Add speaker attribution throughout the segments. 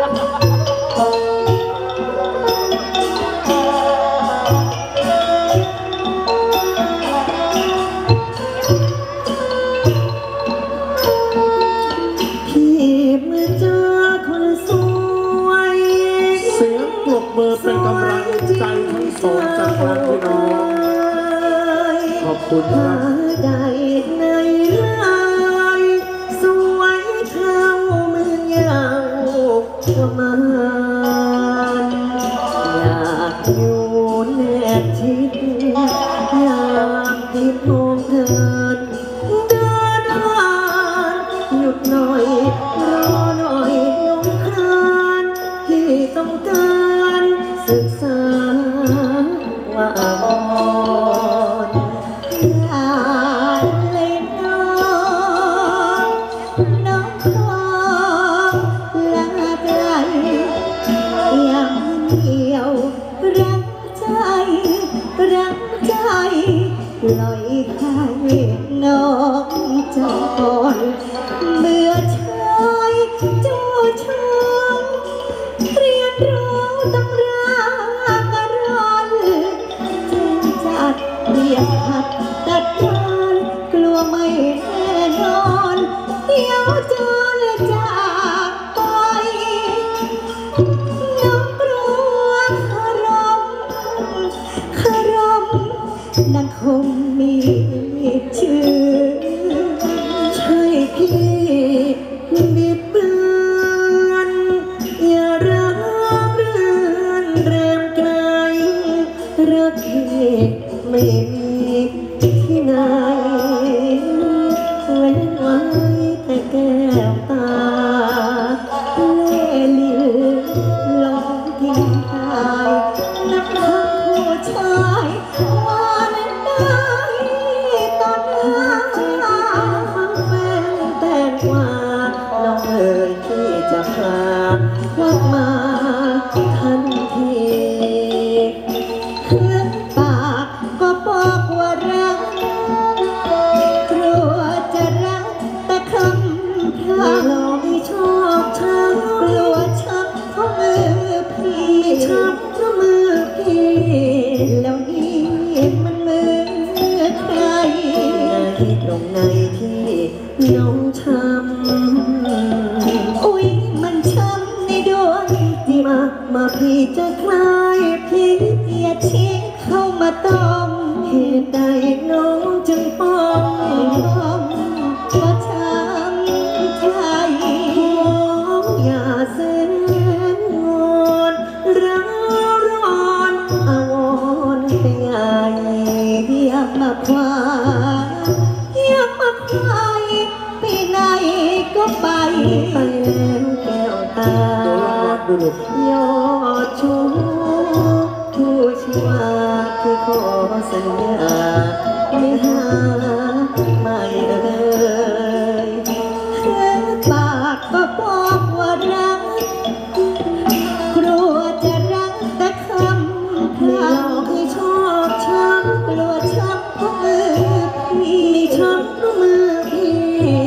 Speaker 1: เป็นกำลังใจทั้งสองจากทางพี่น้องขอบคุณครับ
Speaker 2: ได้ในลายสวยเท่าเมืองยาวประมาณอยากอยู่แนบชิดอยากติดมองเธอเดินผ่านหยุดหน่อยรอหน่อยน้องครานที่ต้องการศึกษาว่าอ่อนอยากเล่นน้องขอลาไกลยังเดียวรักใจปล่อยให้น้องจรเมื่อชายเจ้าชู้เรียนรู้ตำรากระรอนเจ้าจัดเรียกหัดตัดทานกลัวไม่แน่นอนเดี๋ยวจรจากไปน้องกลัวคารมนางคงมีชื่อใช่พี่บิดเบือนอย่ารักเรือนแรมไกลรักพี่ไม่มีที่ไหนเว้นไว้แต่แก้วตาเล่ห์ลิ้นลองกินตายนับคำผู้ชายวันได้ตอนหน้าฟังแฟนแต่งว่าน้องเอ๋ยที่จะพาวักมาทันทีเพื่อนปากก็บอกว่ารักกลัวจะรักแต่คำพลาดลองให้ชอบช้ำกลัวช้ำเพราะมือพี่ช้ำเพราะมือพี่แล้วนี่มันมือใครในตรงไหนที่น้องช้ำอุ๊ยมันช้ำในดวงที่มาพี่จะคลายพี่อย่าทิ้งเข้ามาต้องเหตุใดน้องจึงป้องก็ช้ำใจอย่าเส้นงอนร้าวร้อนอาวรณ์เป็นไงอย่ามาควายไปไหนก็ไปแล้วแก้วตายอดชูผู้ชวาคือขอสัญญาไม่หาไม่เอ่ยแค่ปากก็บอกว่ารักกลัวจะรักแต่คำไม่หลอกให้ชอบช้ำกลัวช้ำเพราะมือพี่ช้ำเพราะมือพี่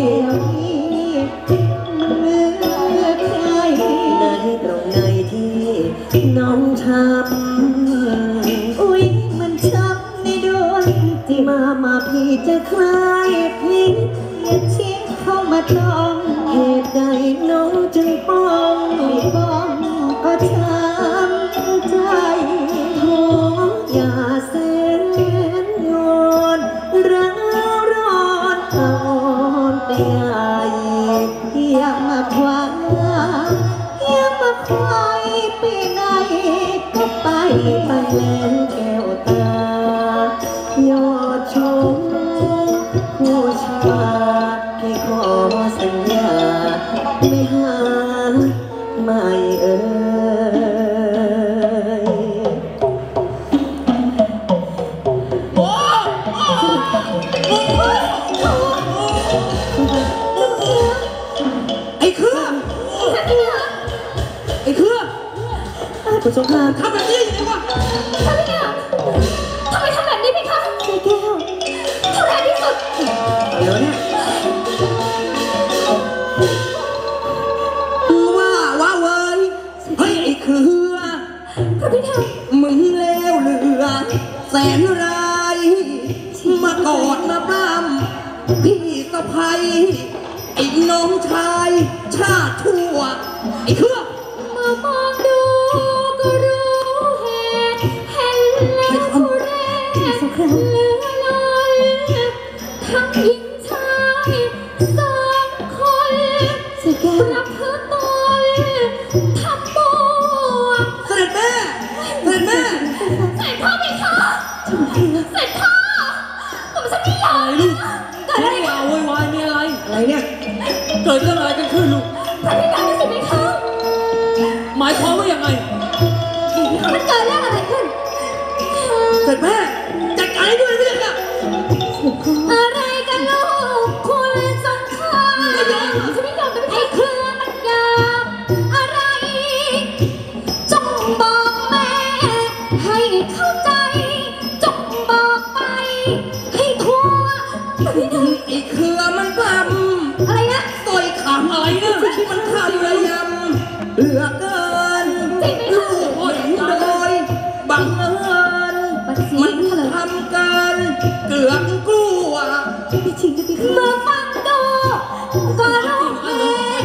Speaker 2: มันมือใครในตรงไหนที่น้องช้ำอุ๊ยมันช้ำในดวงที่มาพี่จะคลายพี่อย่าทิ้งเข้ามาต้องเหตุใดน้องจึงป้องก็ช้ำใจโทษอย่าเส้นงอนร้าวร้อนอ่อนไปใหญ่อย่ามาควายไปไหนก็ไปแล้วแก้วตายอดชมผู้ชายที่ขอสัญญาไม่หาไม่เอ่ย
Speaker 3: ไอ้เครื่อง
Speaker 2: คุณสงคราม
Speaker 3: ทำแบบนี้ยังไงวะ
Speaker 4: ทำไมอ่ะทำไมทำแบบนี้พี่คะ
Speaker 2: ใจแก้ว
Speaker 4: ทำร้ายที่สุด
Speaker 3: เดี๋ยวเนี่ยคือว่าเว้ยนร้ายมากอดมาปล้ำพี่สะพ้ยไอ้น้องชายชาติทั่วไอ้เครื่อง
Speaker 4: เมื่อมองดูก็รู้เหตุเห็นแล้วผู้แรกเหลือล้นทั้งหญิงชายสองคนประพฤติตนทำบัว
Speaker 3: เสด็จแม่เสด็จแม่
Speaker 4: เสร็จพ่อไหมคะเสร็จพ่อผมจะไม่ยอม
Speaker 3: ลูก
Speaker 4: เกิดอะไร
Speaker 3: ว้าววายมีอะไร
Speaker 2: อะไรเนี่ย
Speaker 3: เกิดเรื่องอะไรกันขึ้นลูก
Speaker 4: แต่ไม่ยอมสิไหมคะ
Speaker 3: หมายความว่ายังไง
Speaker 4: มันเกิดเรื่องอะไรขึ้น
Speaker 3: เสด็จแม่จัดการให้ด้วยไม่ได้ค่ะ
Speaker 4: อะไรกันลูกคุณสงครามจะไม่ยอมจะไม่ให้เครือมันยามอะไรจงบอกแม่ให้เข้าใจจงบอกไปให้ทั่วไม่ได้
Speaker 3: ไอ้เครือมันท
Speaker 4: อะไรนะ
Speaker 3: ำต่อยขำอะไรเนี่ยมันทำระยำเหลือเกิน
Speaker 4: จริงไหม
Speaker 3: ลู
Speaker 4: คะ
Speaker 3: กเห็นโดยบังเอิญ
Speaker 4: บัดซี
Speaker 3: มัน
Speaker 4: นี่เลย
Speaker 3: ทำกันเกือบกลัว
Speaker 2: พี่ชิงจะไป
Speaker 4: เมื่อฟังดูก็รู้เอง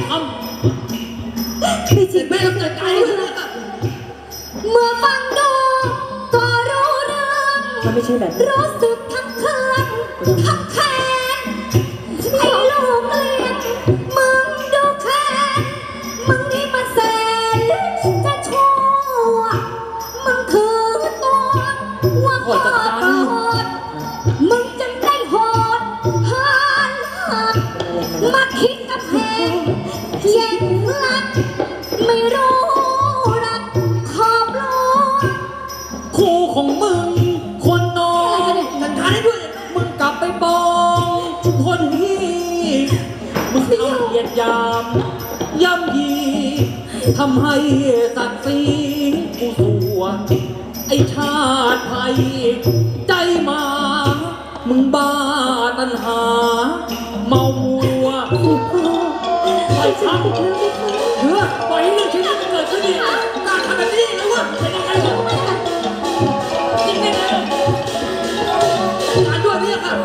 Speaker 2: พี่ชิง
Speaker 3: แม่ต้องจัดการให้ด้วยค่ะ
Speaker 4: เมื่อฟังดูก็รู้เรื่อง
Speaker 2: มันไม่ใช่แบบนี้
Speaker 4: รู้สึกทั้งเคืองทั้งแค้นไอ้ลูกเลี้ยงมึงดูแค้นมึงนี่มันแสนจะชั่วมึงคือตัวว่าโหดมึงจึงได้โหดหันหักมาคิดกับเพลงแย่งลักไม่รู้รักขอบลูก
Speaker 3: คู่ของมึงคนนอนจัดการให้ด้วยมึงกลับไปบอกคนที่มึงทำเหยียดหยามย่ำยีทำให้ศักดิ์ศรีกูสัวไอชาติไทยใจมามึงบ้าตัณหาเมามัวไปทำเฮ้ยปล่อยให้เรื่องชีวิตมันเกิดขึ้นดิการทำแบบนี้นะวะเป็นยังไงวะจริงไหมเนี่ยการด้วยเนี่ยค่ะ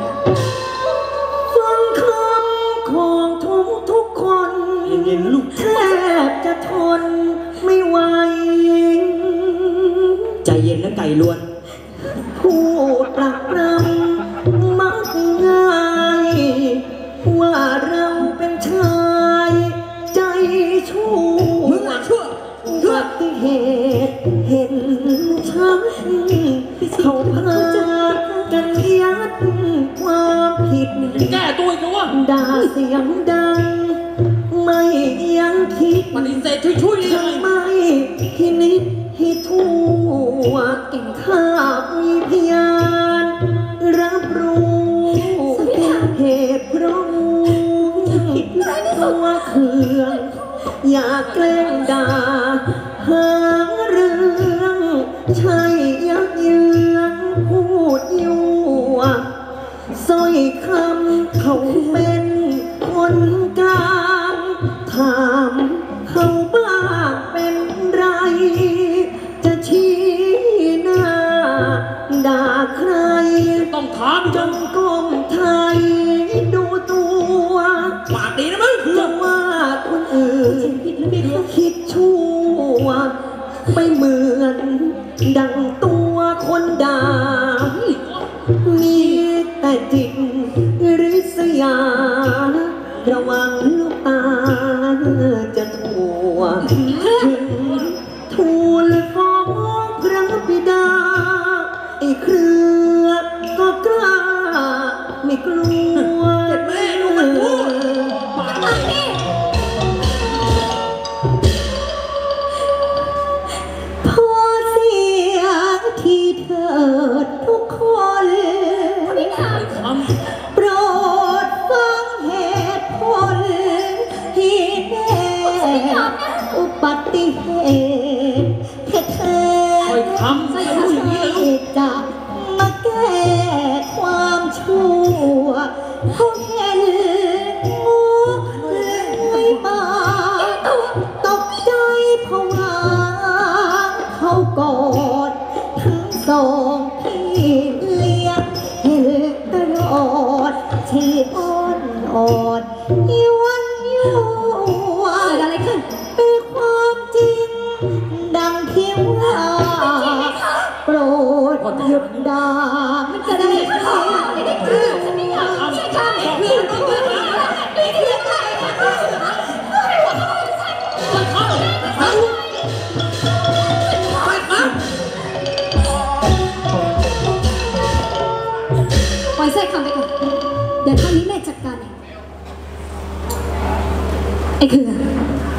Speaker 2: ฟังคำของทุกคน
Speaker 3: เย็นๆลูก
Speaker 2: แทบจะทนไม่ไหว
Speaker 3: ใจเย็นนะไก่ล้วน
Speaker 2: พูดปลักปรำมักง่ายว่าเราเป็นชายใจชั่ว
Speaker 3: มึงอะชั่ว
Speaker 2: อุบัติเหตุเห็นชัดเขาพากันยัดความผิด
Speaker 3: แก้ตัวอีกแล้ววะ
Speaker 2: ด่าเสียงดัง ไม่ยังคิด
Speaker 3: ปฏิเสธช่วยๆได้ยังไง
Speaker 2: ทำไมที่นิดที่ทั่วเก่งข้ามีพยานรับรู้เหตุเพราะตัวเขื่อนอยากแกล้งด่าหาเรื่องใช่ยักเยืองพูดยั่วสร้อยคำเขาเป็นคนกลางถามเขาบ้างเป็นไร จะชี้หน้าด่าใคร
Speaker 3: ต้องถามอีก
Speaker 2: จ
Speaker 3: แล้ว
Speaker 2: งก้มไทยดูตัว
Speaker 3: ปากดีนะมึงเพื่อ
Speaker 2: จะว่าคนอื่นคิดชั่วไม่เหมือนดังตัวคนด่า มีแต่จิตริษยา ระวังลูกตาจะถั่วถึงทูลฟ้องพระบิดา ไอ้เครือก็กล้าไม่กลัว
Speaker 3: แม่ลูกมันพูดปากดี
Speaker 2: พอเสียทีเถิดทุกคน
Speaker 4: พี่ถาม
Speaker 3: ค
Speaker 2: โปรดฟังเหตุผลที่แน่อุบัติเหตุแท้
Speaker 3: ำคอยทำใส่ผู้อย่างนี้เลยลูก
Speaker 2: จะมาแก้ความชั่วเขาเห็นมุกเลยมาตกใจเพราะว่าเขากอดทั้งสองพี่
Speaker 3: ก่อน
Speaker 2: หยุดด่ามันจะได้ใครได้เชื่อฉันไม่อยากใช่ค่ะพี่พี่เสียใจค่ะ
Speaker 3: ไปครับ
Speaker 4: ปล่อยแทรกคำไปก่อนเดี๋ยวท่านนี้แม่จัดการเองไอ้คือ